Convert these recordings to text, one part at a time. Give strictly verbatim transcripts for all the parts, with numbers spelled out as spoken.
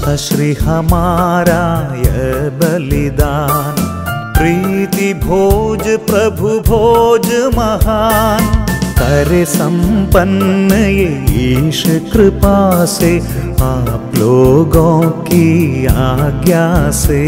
श्री हमारा यह बलिदान, प्रीति भोज प्रभु भोज महान, करे संपन्न ये ईश कृपा से, आप लोगों की आज्ञा से।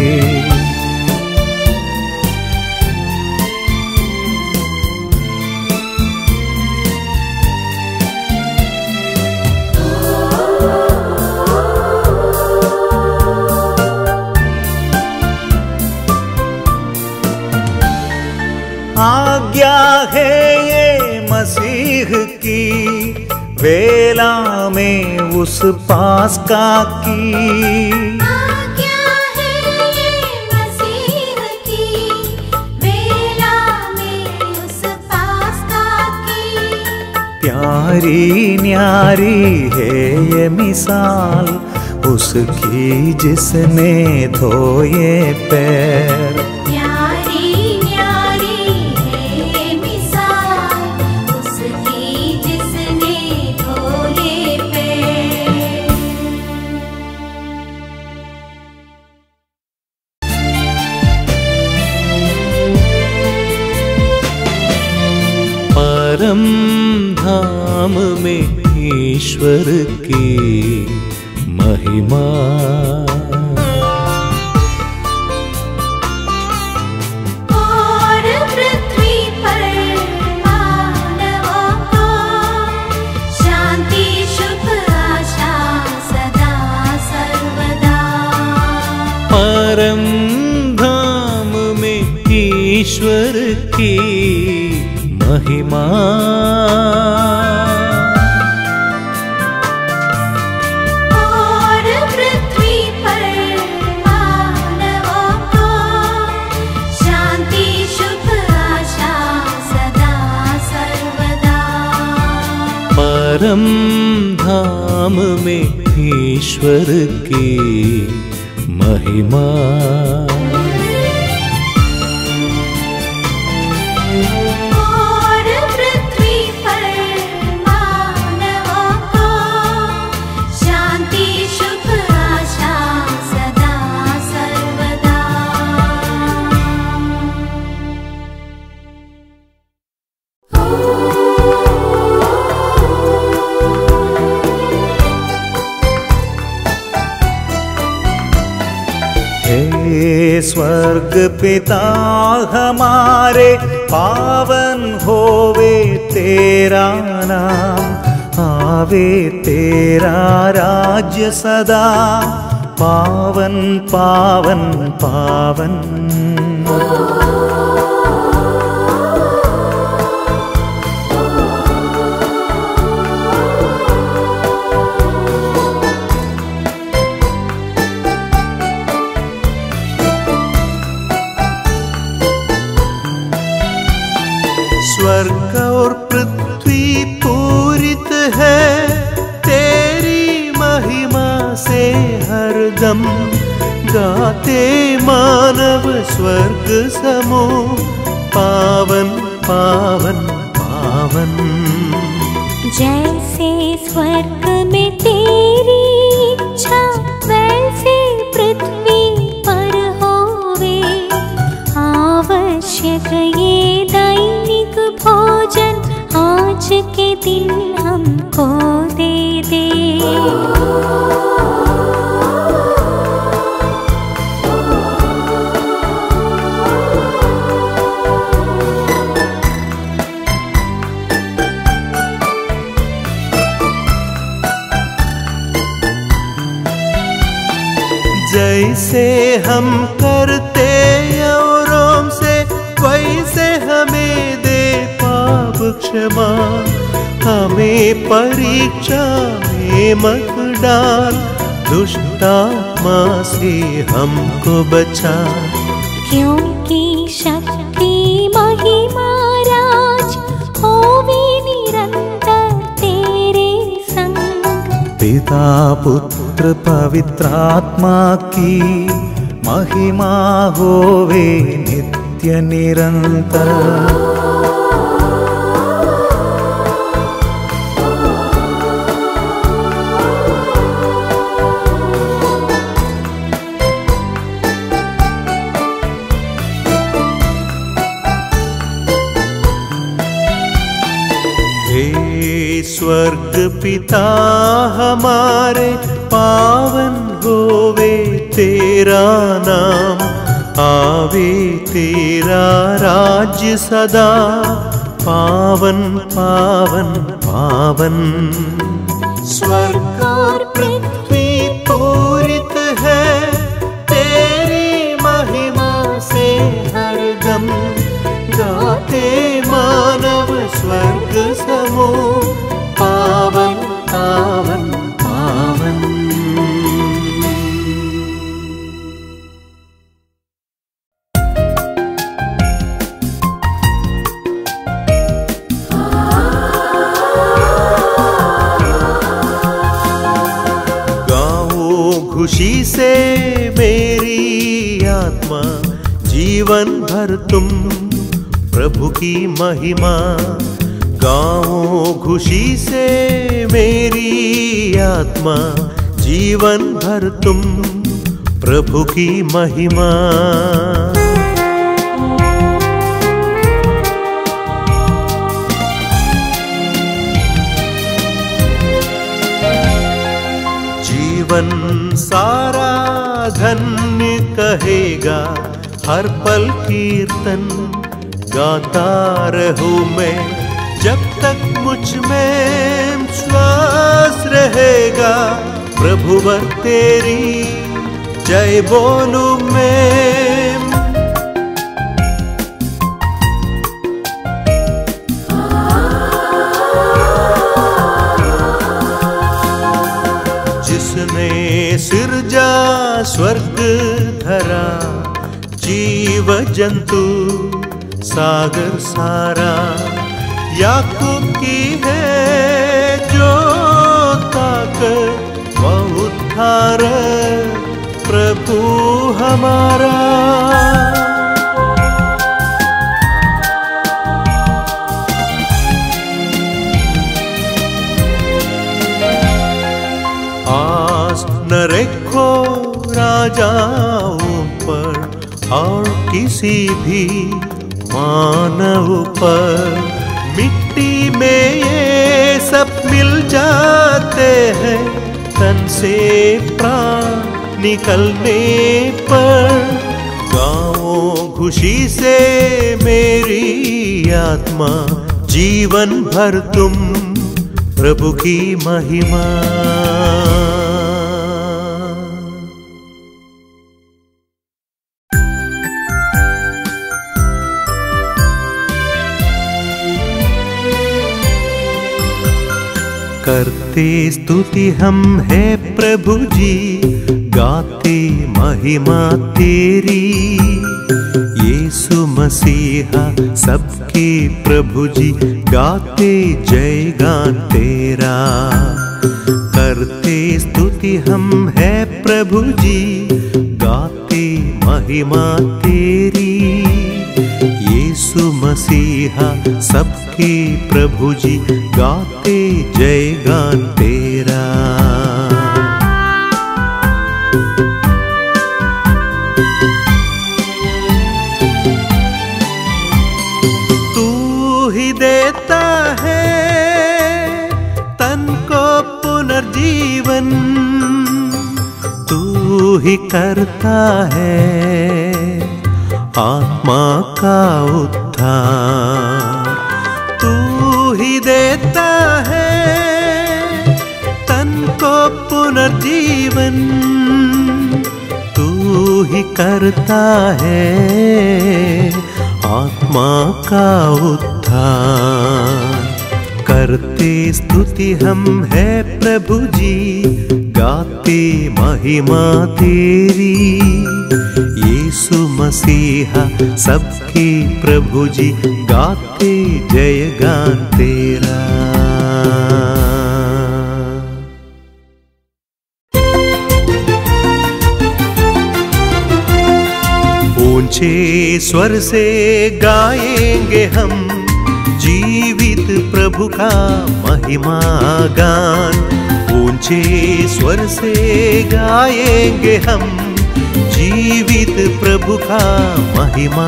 आज्ञा है ये मसीह की, वेला में उस पास्का की। आज्ञा है ये मसीह की, वेला में उस पास्का की। प्यारी न्यारी है ये मिसाल, उसकी जिसने धोए पैर। परम धाम में ईश्वर की महिमा, और पृथ्वी पर मानवों को शांति शुभ आशा सदा सर्वदा। परम धाम में ईश्वर की महिमा, और पृथ्वी पर मानवों को शांति शुभ आशा सदा सर्वदा। परम धाम में ईश्वर की महिमा। हे स्वर्ग पिता हमारे, पावन होवे तेरा नाम, आवे तेरा राज्य सदा, पावन पावन पावन। स्वर्ग और पृथ्वी पूरित है तेरी महिमा से हरदम, गाते मानव स्वर्ग समूह, पावन पावन पावन। जैसे स्वर्ग में तेरी इच्छा, वैसे पृथ्वी पर होवे, आवश्यक ये दैनिक भोजन आज के दिन हमको दे दे। जैसे हम करते औरों से, वैसे हमें दे पाप क्षमा, हमें परीक्षा में मत डाल, दुष्टात्मा से हमको बचा। क्योंकि शक्ति महिमा राज होवे निरंतर तेरे संग, पिता पुत्र पवित्र आत्मा की महिमा होवे नित्य निरंतर। स्वर्ग पिता हमारे पावन होवे तेरा नाम, आवे तेरा राज्य सदा पावन पावन पावन। स्वर्ग और पृथ्वी पूरित है तेरी महिमा से हरदम, गाते मानव स्वर्ग समूह पावन पावन पावन। खुशी से मेरी आत्मा, जीवन भर तुम प्रभु की महिमा गाओ। खुशी से मेरी आत्मा, जीवन भर तुम प्रभु की महिमा। जीवन सारा धन्य कहेगा, हर पल कीर्तन गाता रहूं मैं, जब तक मुझ में श्वास रहेगा। प्रभुवर तेरी जय बोलूं मैं। जिसने सिरजा स्वर्ग धरा, जीव जंतु सागर सारा, याकूब की है जो ताकत व उद्धार प्रभु हमारा। आस न रखो राजाओं पर और किसी भी मानव पर, मिट्टी में ये सब मिल जाते हैं, तन से प्राण निकलने पर। गाओ खुशी से मेरी आत्मा, जीवन भर तुम प्रभु की महिमा। करते स्तुति हम है प्रभु जी, गाते महिमा तेरी। यीशु मसीहा सबके प्रभु जी, गाते जय गान तेरा। करते स्तुति हम है प्रभु जी, गाते महिमा तेरी। यीशु मसीहा सबके प्रभु जी, गाते जय गान तेरा। तू ही देता है तन को पुनर्जीवन, तू ही करता है आत्मा का उद्धार। तू ही देता है तन को पुनर्जीवन, तू ही करता है आत्मा का उद्धार। करते स्तुति हम है प्रभु जी, गाते महिमा तेरी। यीशु मसीहा सबके प्रभु जी, गाते जय गान तेरा। ऊंचे स्वर से गाएंगे हम जीवित प्रभु का महिमा गान। ऊंचे स्वर से गाएंगे हम जीवित प्रभु का महिमा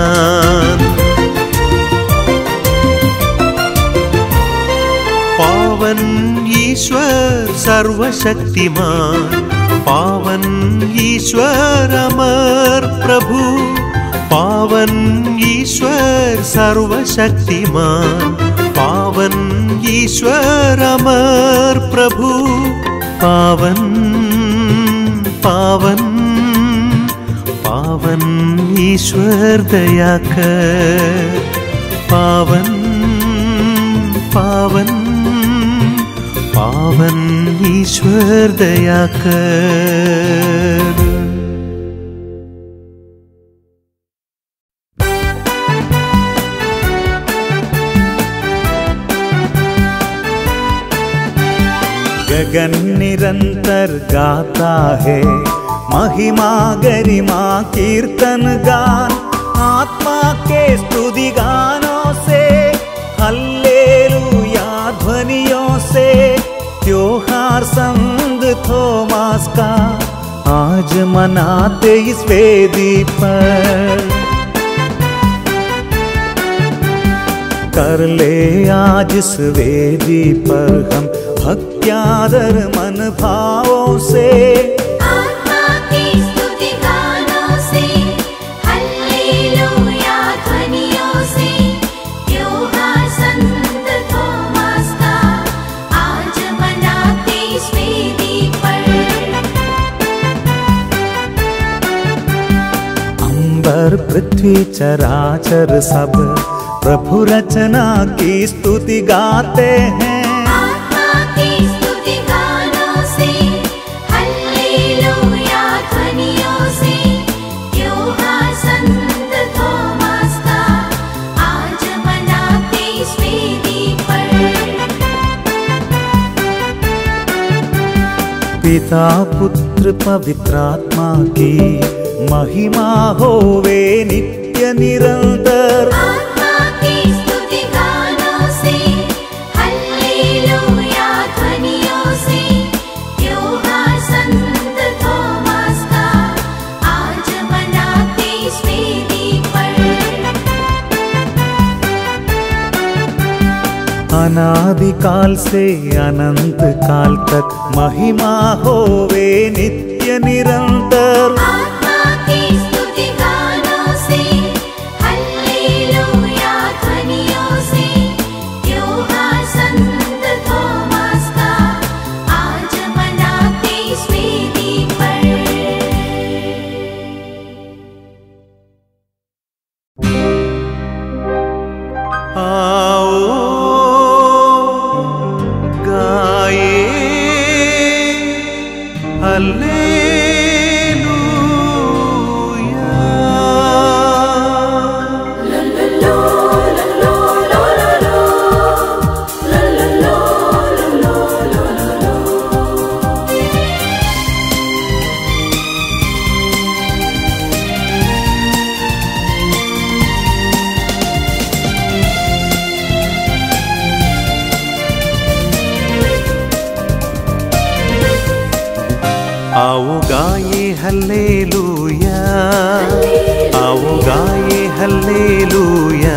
गान। पावन ईश्वर सर्वशक्तिमान, पावन ईश्वर अमर प्रभु, पावन ईश्वर सर्वशक्तिमान, पावन ईश्वर अमर प्रभु, पावन पावन पावन ईश्वर दया कर, पावन पावन पावन ईश्वर दया कर। गगन निरंतर गाता है महिमा गरिमा कीर्तन गान, आत्मा के स्तुति गानों से, हल्लेलुया ध्वनियों से। त्योहार संत थोमास का आज मनाते इस वेदी पर, कर ले आज इस वेदी पर हम भक्त्यादर मन भावों से, आत्मा की स्तुति गानों से, हल्लेलुया ध्वनियों से। त्योहार संत थोमास का आज मनाते इस वेदी पर। अंबर पृथ्वी चराचर सब प्रभु रचना की स्तुति गाते हैं, पिता पुत्र पवित्र आत्मा की महिमा होवे नित्य निरंतर। आत्मा की स्तुति गानों से, हल्लेलुया ध्वनियों से। त्योहार संत थोमास का आज मनाते इस वेदी पर। अनादिकाल से अनंत काल तक महिमा होवे नित्य निरंतर। आत्मा की स्तुति गानों से, हल्लेलुया ध्वनियों से। त्योहार संत थोमास का आज मनाते इस वेदी पर। आओ हल्लेलुया। आओ गाये हल्लेलुया, आओ गाये हल्लेलुया,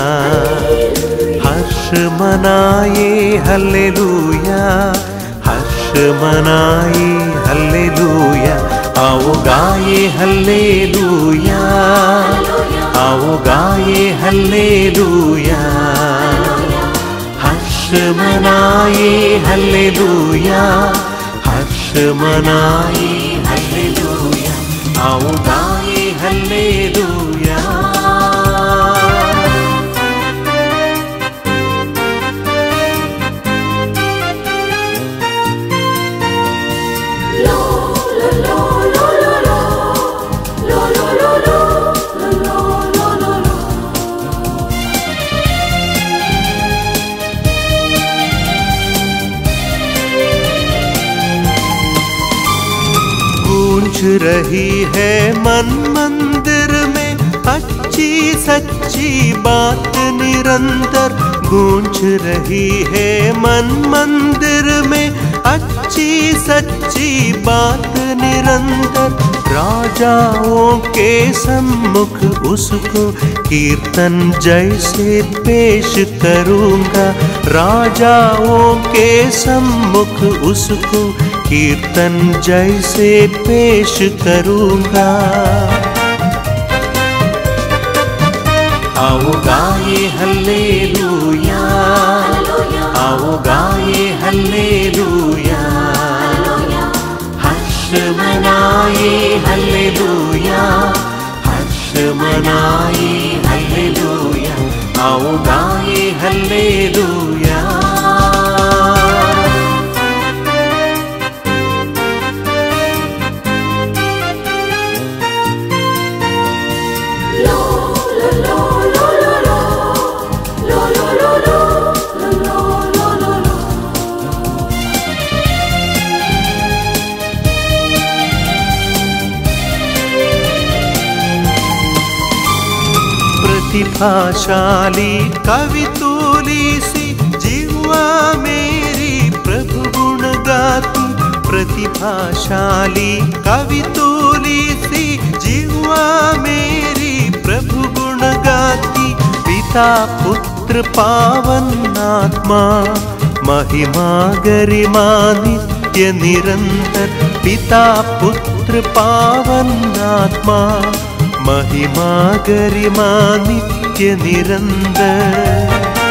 हर्ष मनाए हल्लेलुया, हर्ष मनाए हल्लेलुया। आओ गाये हल्लेलुया, आओ गाये हल्लेलुया, हर्ष मनाए हल्लेलुया, हर्ष मनाए हल्लेलुया। आओ गाए हल्लेलुया। गूंज रही है मन मंदिर में अच्छी सच्ची बात निरंतर, गूंज रही है मन मंदिर में अच्छी अच्छी सच्ची बात निरंतर राजाओं के सम्मुख उसको कीर्तन जैसे पेश करूँगा। राजाओं के सम्मुख उसको कीर्तन जैसे पेश करूँगा। आओ गाए हल्लेलूया, आओ गाए हल्लेलूया, हर्ष मनाए हल्लेलूया, हर्ष मनाए हल्लेलूया, आओ गाए हल्लेलूया। प्रतिभाशाली कवि तूली सी जीवा मेरी प्रभु गुण गाती। प्रतिभाशाली कवि तूली सी जीवा मेरी प्रभु गुण गाती। पिता पुत्र पावन आत्मा महिमा गरिमा नित्य निरंतर। पिता पुत्र पावन आत्मा महिमा गरिमा नित्य निरंतर।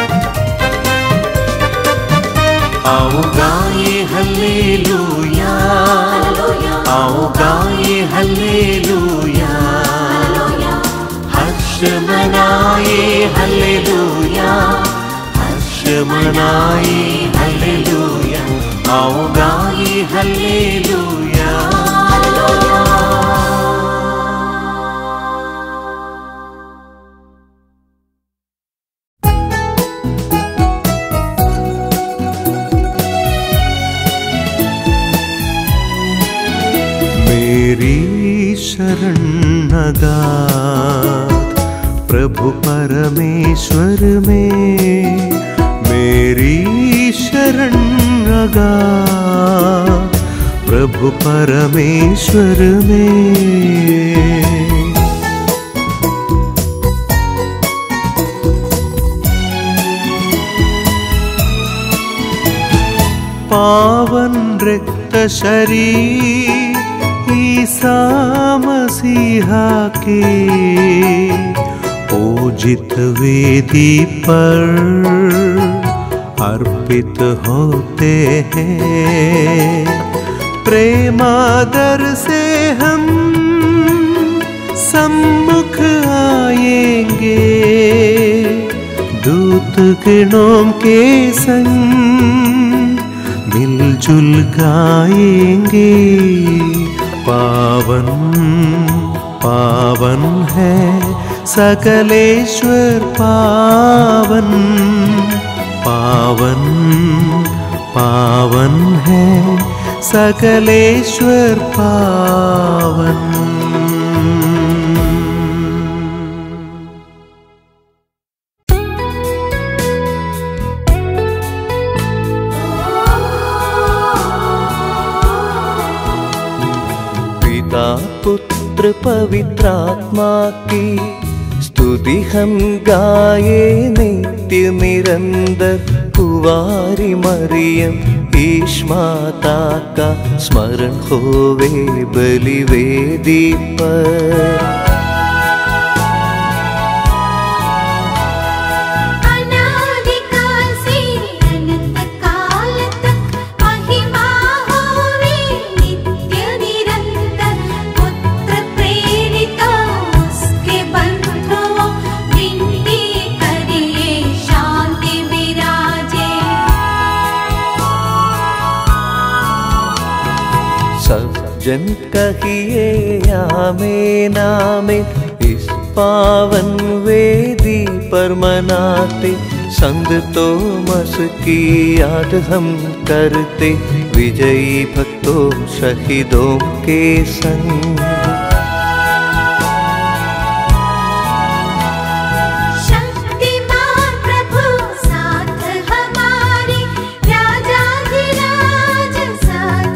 आओ गाए हल्लेलूया, आओ गाए हल्लेलूया, हर्ष मनाए हल्लेलूया, हर्ष मनाए हल्लेलूया, आओ गाए हल्लेलूया। मेरी शरण अगाध प्रभु परमेश्वर में, मेरी शरण अगाध प्रभु परमेश्वर में। पावन रिक्त शरीर ईसा मसीहा के पूजित वेदी पर अर्पित होते हैं। प्रेमादर से हम सम्मुख आएंगे, दूत गणों के संग मिलजुल गाएंगे। पावन पावन है सकलेश्वर पावन, पावन पावन है सकलेश्वर पावन। पुत्र पवित्रात्मा की स्तुति हम गाए नित्य निरंतर। कुंवारी मरियम ईश माता का स्मरण होवे बलि वेदी पर। जन कहिए आमीन आमीन, इस पावन वेदी पर मनाते संत तोमस की याद हम करते। विजयी भक्तों शहीदों के संग साथ हमारे राजाधिराज साथ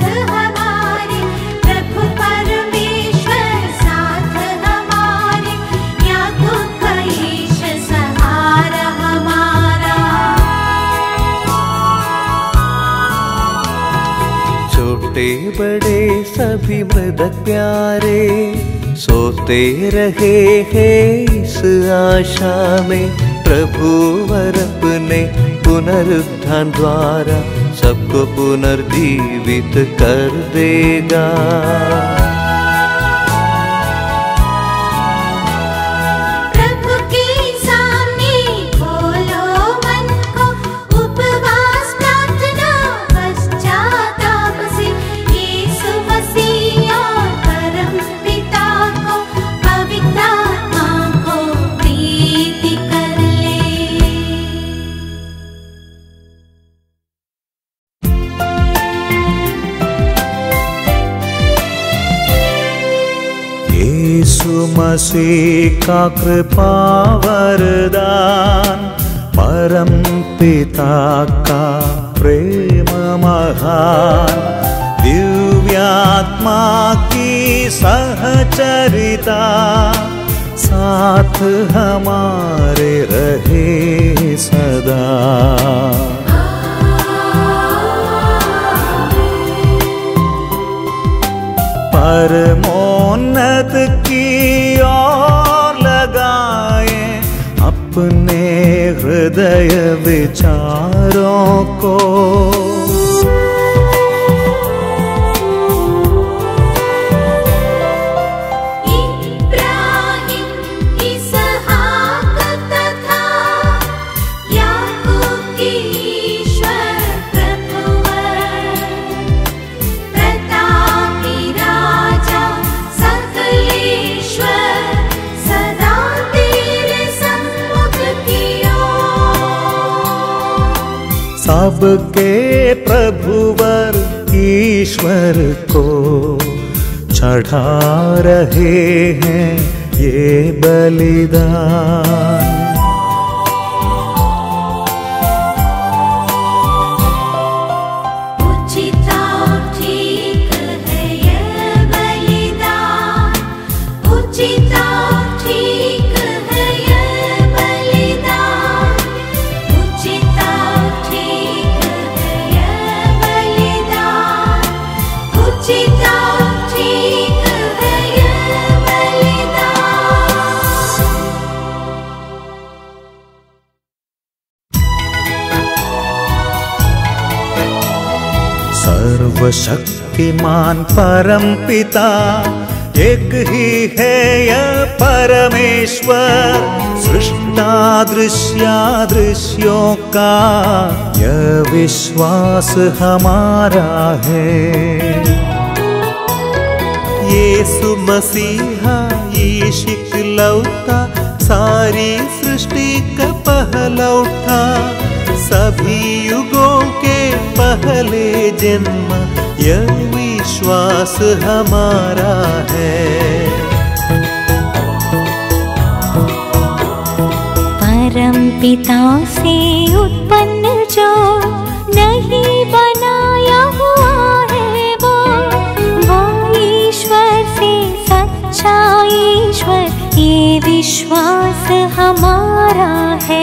छोटे बड़े सभी मृतक प्यारे सोते रहे हैं इस आशा में, प्रभु वर अपने पुनरुत्थान द्वारा सबको पुनर्जीवित कर देगा। प्रभु के सामने खोलो मन को, उपवास प्रार्थना पश्चाताप से यीशु मसीह और परम पिता को पवित्र आत्मा को प्रीति कर ले। यीशु मसीह का कृपा वरदान, परम पिता का प्रेम महान, दिव्यात्मा की सहचरिता साथ हमारे रहे सदा। परमोन्नत की ओर लगाए अपने हृदय विचारों को, इब्राहिम इसहाक तथा याकूब की ईश्वर प्रभुवर, प्रतापी राजा सकलेश्वर सदा तेरे सम्मुख की ओर। सबके प्रभुवर ईश्वर को चढ़ा रहे हैं ये बलिदान। उचित और ठीक है ये बलिदान, उचित और ठीक है ये बलिदान, उचित और ठीक है ये बलिदान, उचित और ठीक है ये बलिदान। सर्वशक्तिमान परम पिता एक ही है यह परमेश्वर, सृष्टा दृश्यादृश्यों का यह विश्वास हमारा है। यीशु मसीहा यीशु इकलौता सारी सृष्टि का पहलौठा, सभी युगों के पहले जन्म यह विश्वास हमारा है। परम पिता से उत्पन्न जो नहीं बनाया हुआ है वो, वो ईश्वर से सच्चा ईश्वर ये विश्वास हमारा है।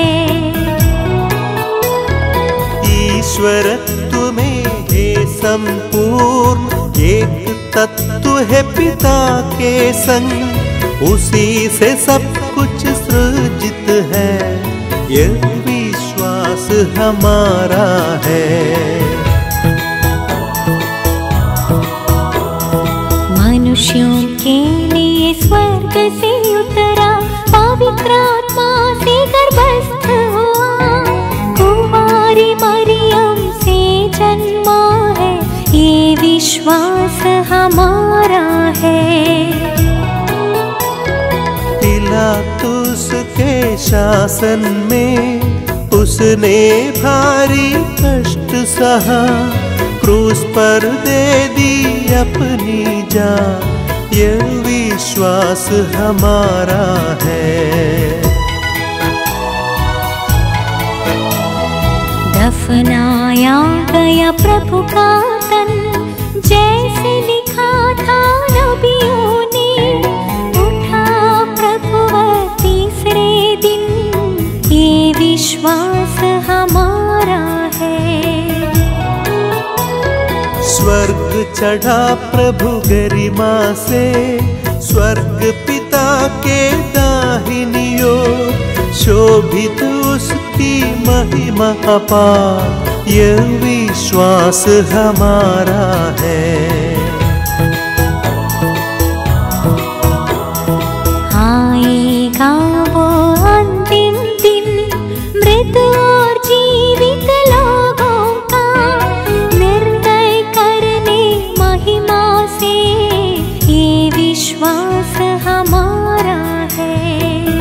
ईश्वरत्व में है संपूर्ण, एक तत्व है पिता के संग, उसी से सब कुछ सृजित है, यह विश्वास हमारा है। मनुष्यों के लिए स्वर्ग से उतरा, पवित्र आत्मा से गर्भस्थ हुआ, कुंवारी मरियम से जन्मा है, ये विश्वास हमारा है। पिलातुस के शासन में उसने भारी कष्ट सहा, क्रूस पर दे दी अपनी जान, यह विश्वास हमारा है। दफनाया गया प्रभु का तन, जैसे लिखा था नबियों ने, उठा प्रभु तीसरे दिन, ये विश्वास हमारा है। स्वर्ग चढ़ा प्रभु गरिमा से, स्वर्ग पिता के दाहिनी ओर शोभित उसकी महिमा अपार, यह विश्वास हमारा है। आएगा वो अंतिम दिन, मृत और जीवित लोगों का निर्णय करने महिमा से, ये विश्वास हमारा है।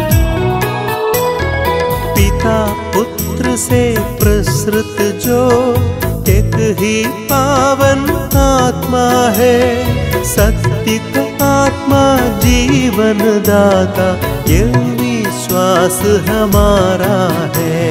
पिता पुत्र से प्रसृत जो एक ही पावन आत्मा है, सत्य का आत्मा जीवन दाता, यह विश्वास हमारा है।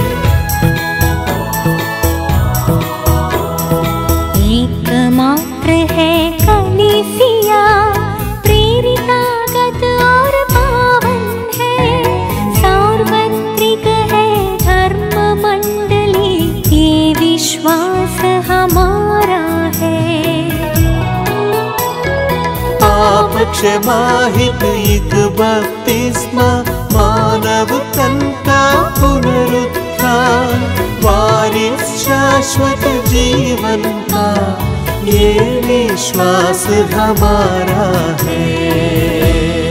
एकमात्र है कलीसिया, प्रेरितागत और पावन है, सार्वत्रिक है धर्म मंडली, ये विश्वास हमारा है। पाप क्षमा हित एक बपतिस्मा, मानव तन का पुनरुत्थान, वारिस शाश्वत जीवन का, ये विश्वास हमारा है।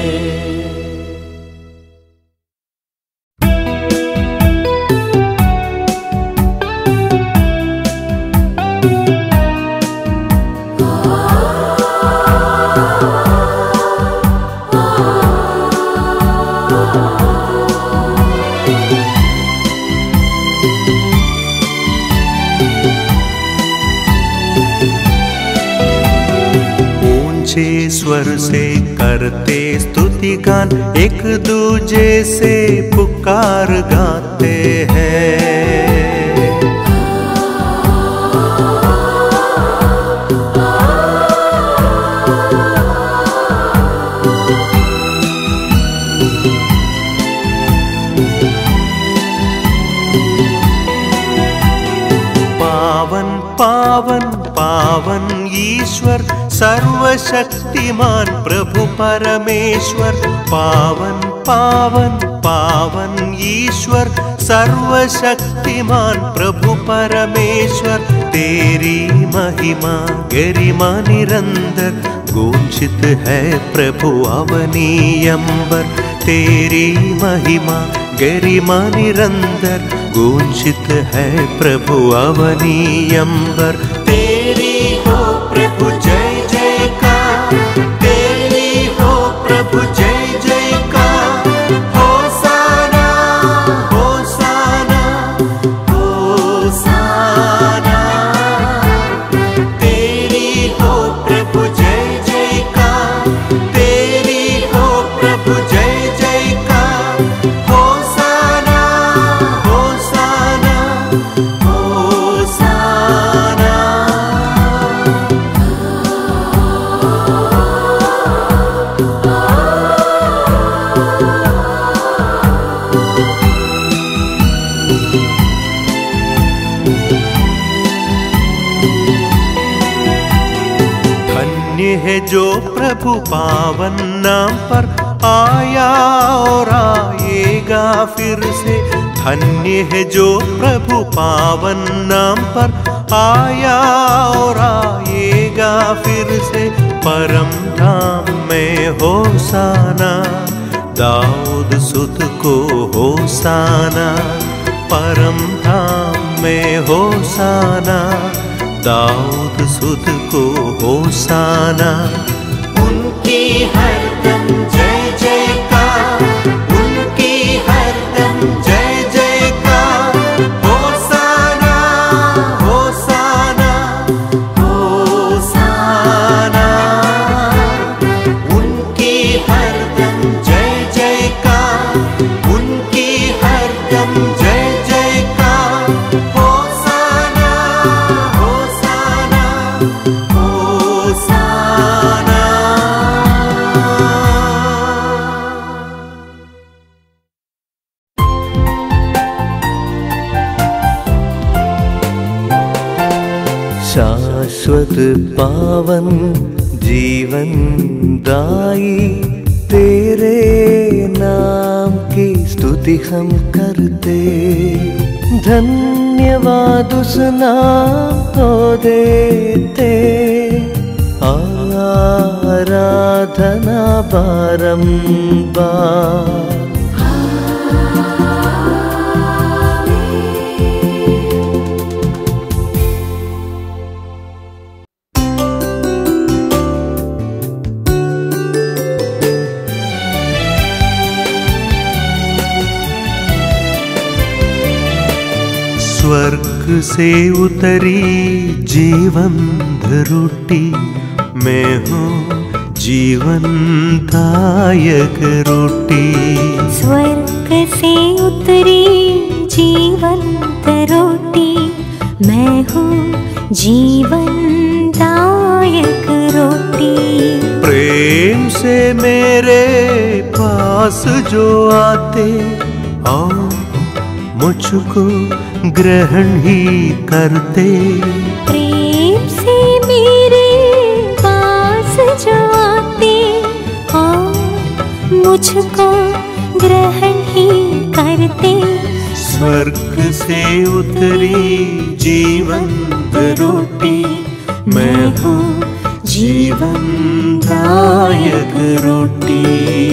स्वर से करते स्तुति गान, एक दूजे से पुकार गाते हैं। पावन पावन पावन ईश्वर, सर्वशक्तिमान प्रभु परमेश्वर, पावन पावन पावन ईश्वर, सर्वशक्तिमान प्रभु परमेश्वर, तेरी महिमा गरिमा निरंतर, गूंजित है प्रभु अवनी अंबर, तेरी महिमा गरिमा निरंतर, गूंजित है प्रभु अवनी अंबर, तेरी हो प्रभु जय जयकार, तेरी हो प्रभु जय जयकार, होसाना होसाना होसाना, तेरी हो प्रभु जय जयकार, तेरी हो प्रभु जय जयकार, होसाना होसाना होसाना। धन्य है जो प्रभु पावन नाम पर आया और आएगा फिर से, धन्य है जो प्रभु पावन नाम पर आया और आएगा फिर से, परम धाम में होसाना, दाऊद सुत को होसाना, परम धाम में होसाना, दाऊद सुत को होसाना, उनकी हरदम जय जयकार, उनकी हरदम जय जयकार, होसाना होसाना होसाना, उनकी हरदम जय जयकार, उनकी हरदम जय जयकार, होसाना होसाना होसाना। शाश्वत पावन जीवन दाई, तेरे नाम की स्तुति हम करते। धन्यवाद उस नाम को देते, आराधना बारंबार। स्वर्ग से उतरी जीवंत रोटी, मैं हूँ जीवन दायक रोटी। स्वर्ग से उतरी जीवंत रोटी, मैं हूँ जीवन दायक रोटी। प्रेम से मेरे पास जो आते, और मुझको ग्रहण ही करते। प्रेम से मेरे पास जो आते, और मुझको ग्रहण ही करते। स्वर्ग से उतरी जीवंत रोटी, मैं हूँ जीवन दायक रोटी।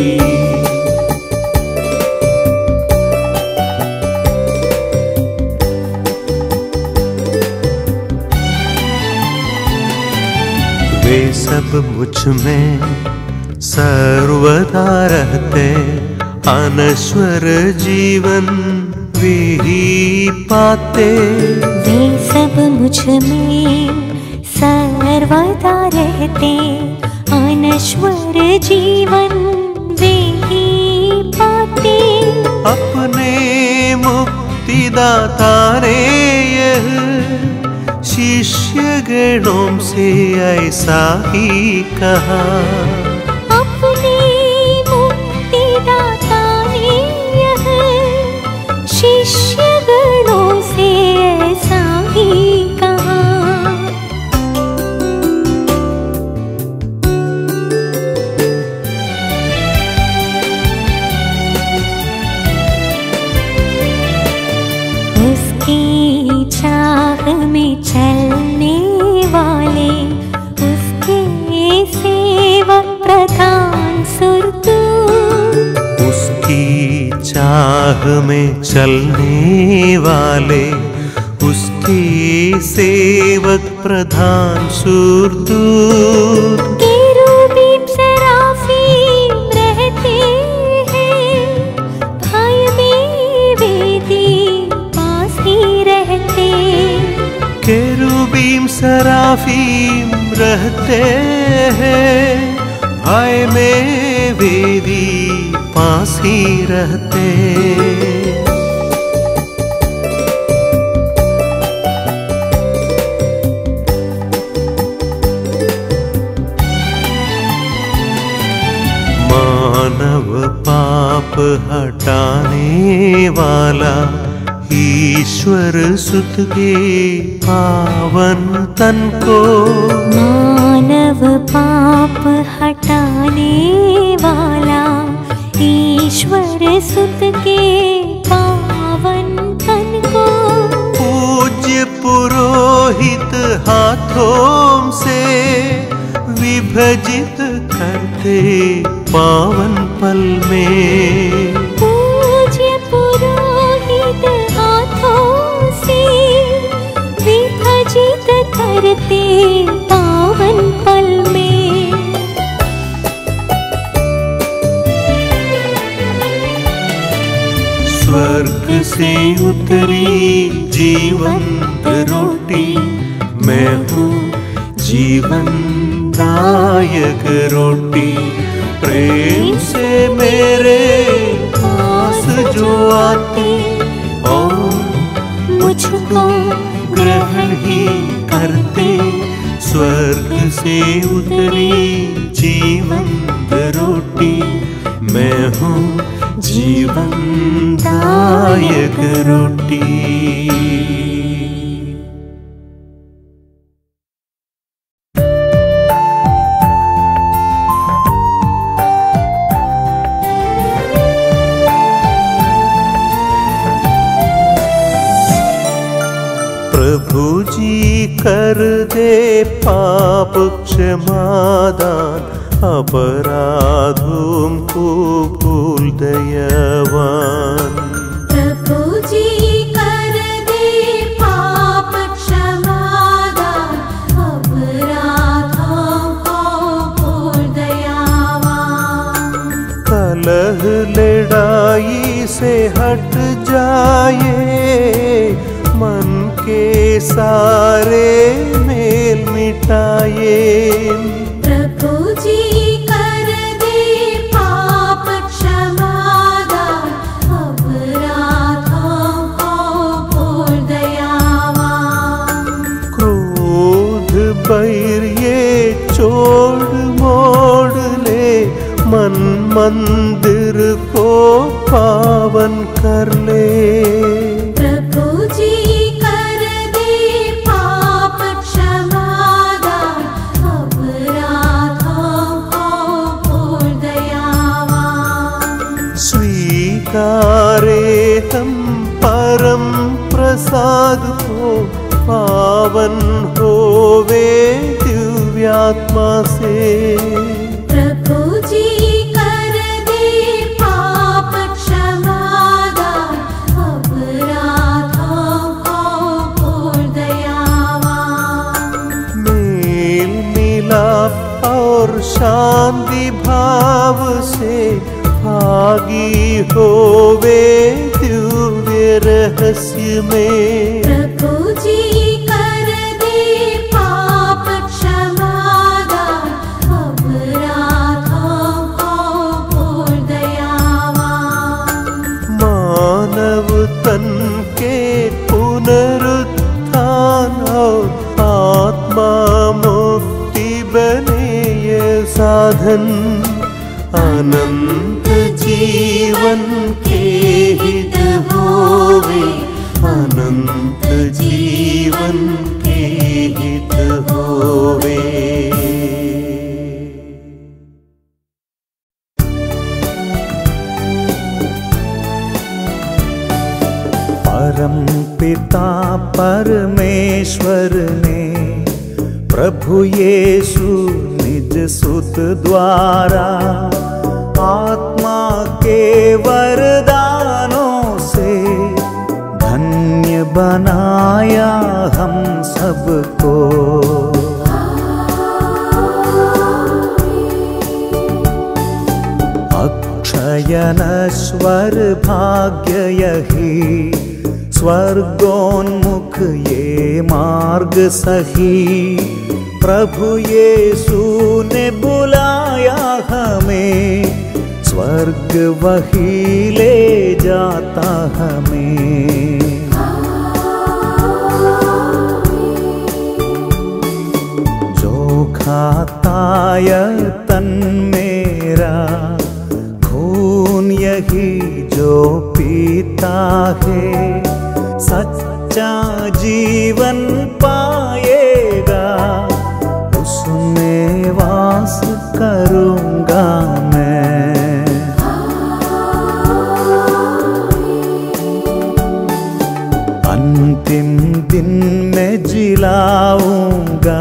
वे सब मुझ में सर्वदा रहते, अनश्वर जीवन वे ही पाते। वे सब मुझ में सर्वदा रहते, अनश्वर जीवन वे ही पाते। अपने मुक्तिदाता ने यह शिष्य गणों से ऐसा ही कहा। अपने मुक्तिदाता ने यह शिष्य गणों से ऐसा ही कहा। उसकी चाह में चलने वाले, उसके सेवक प्रधान सुरतूत। उसकी चाह में चलने वाले, उसके सेवक प्रधान सुरतूत। केरूबीम सराफीम रहते हैं, भय में वेदी पास ही रहते। केरूबीम सराफीम रहते हैं, भय में वेदी पास ही रहते। मानव पाप हटाने वाला, ईश्वर सुत के पावन तन को। मानव पाप हटाने वाला, ईश्वर सुत के पावन तन को। पूज्य पुरोहित हाथों से विभजित करते पावन पल में। पूज्य पुरोहित हाथों से विभजित करते पावन पल में। स्वर्ग से उतरी जीवंत रोटी, मैं हूँ जीवन दायक रोटी। प्रेम से मेरे पास जो आते, और मुझको ग्रहण ही करते। स्वर्ग से उतरी जीवंत रोटी, मैं हूँ जीवन दायक रोटी। प्रभु जी कर दे पाप क्षमादान, अपराधों को भूल दयावान। प्रभु जी कर दे पाप क्षमादान, अपराधों को भूल दयावान। कलह लड़ाई से हट जाए, मन के सारे मेल मिटाए। प्रभु जी कर दे पाप क्षमादान, अपराधों को भूल दयावान। क्रोध बैर ये छोड़ मोड़ ले, मन मंदिर को पावन कर ले। प्रभु जी कर दे पाप क्षमादान, अपराधों को भूल दयावान। स्वीकारे हम परम प्रसाद को, पावन होवे दिव्यात्मा से। प्रभु जी कर दे पाप क्षमादान, अपराधों को भूल दयावान। मेल मिलाप और शांति भाव से, भागी होवे दिव्य रहस्य में। प्रभु जी कर दे पाप क्षमादान, अपराधों को भूल दयावान। मानव तन के पुनरुत्थान और आत्मा मुक्ति बने ये साधन, अनंत जीवन के हित होवे, अनंत जीवन के हित होवे। परम पिता परमेश्वर ने प्रभु यीशु निज सुत द्वारा आत्मा के वरदानों से धन्य बनाया हम सबको। अक्षय नश्वर भाग्य यही, स्वर्गोन्मुख ये मार्ग सही। प्रभु यीशु ने बुलाया हमें, स्वर्ग वही ले जाता हमें। जो खाता ये तन मेरा, खून यही जो पीता है, सच्चा जीवन पाएगा। उसमें वास करूँगा मैं। अंतिम दिन में जिलाऊंगा,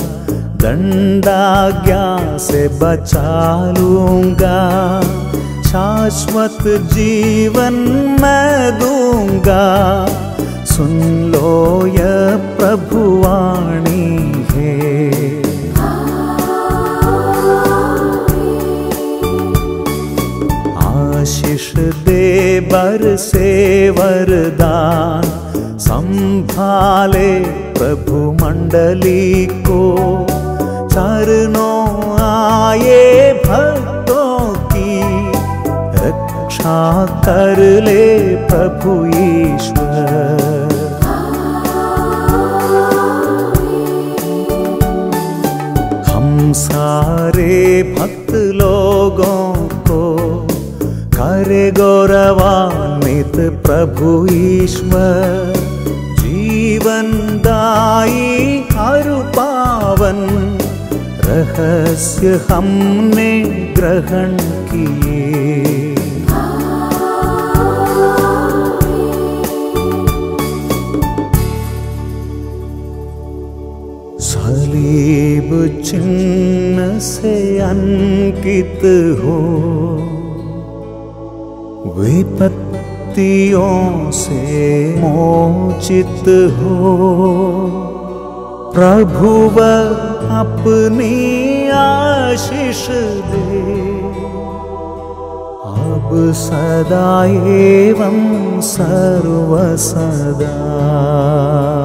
दंडाज्ञा से बचा लूँगा। शाश्वत जीवन मैं दूंगा, सुन लो यह प्रभुवाणी है। आशीष दे बरसे वरदान, संभाले प्रभु मंडली को। चरणों आए भक्तों की, रक्षा कर ले प्रभु ईश्वर। हम सारे भक्त लोगों को करे गौरवान्वित प्रभु ईश्वर। जीवन दाई हरु पावन, रहस्य हमने ग्रहण किए। सलीब चिन्ह से अंकित हो, विपत्तियों से मोचित हो। प्रभुव अपनी आशीष दे, अब सदा एवं सर्व सदा।